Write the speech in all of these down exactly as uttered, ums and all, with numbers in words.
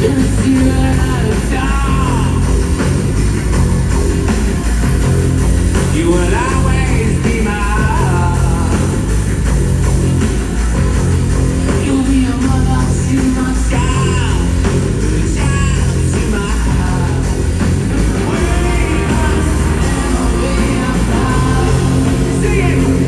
It's you and I adore. You will always be mine. You'll be a mother to my child, a child to my heart. We must never be apart. Sing it!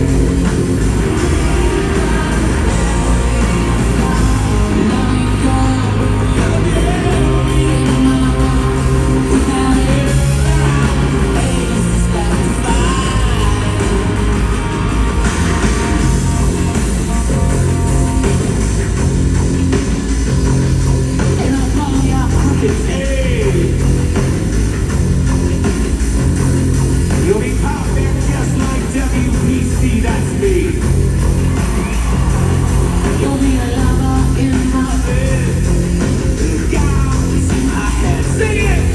You'll be perfect just like W P C, that's me. You'll be a lover in my bed, a gown to my head. Sing it!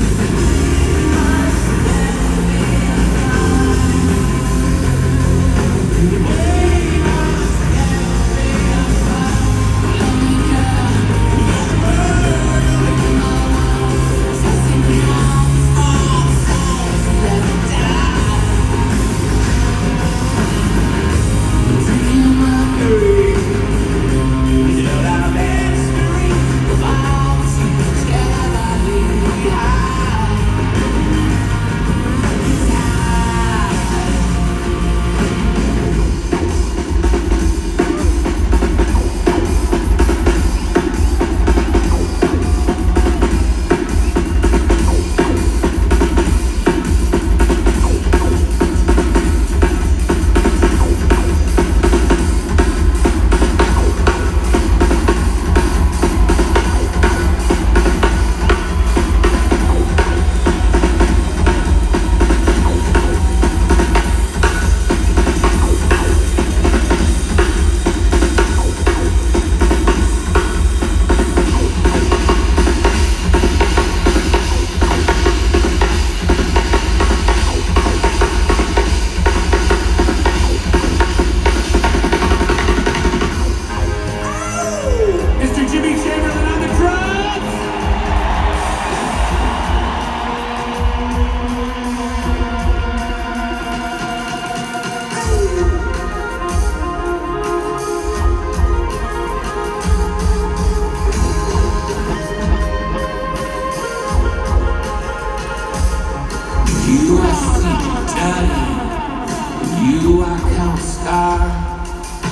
You are sweet darling, you are count star,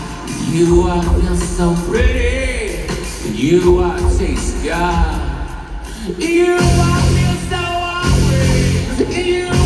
you are feel so pretty, you are taste God, you are feel so hungry, you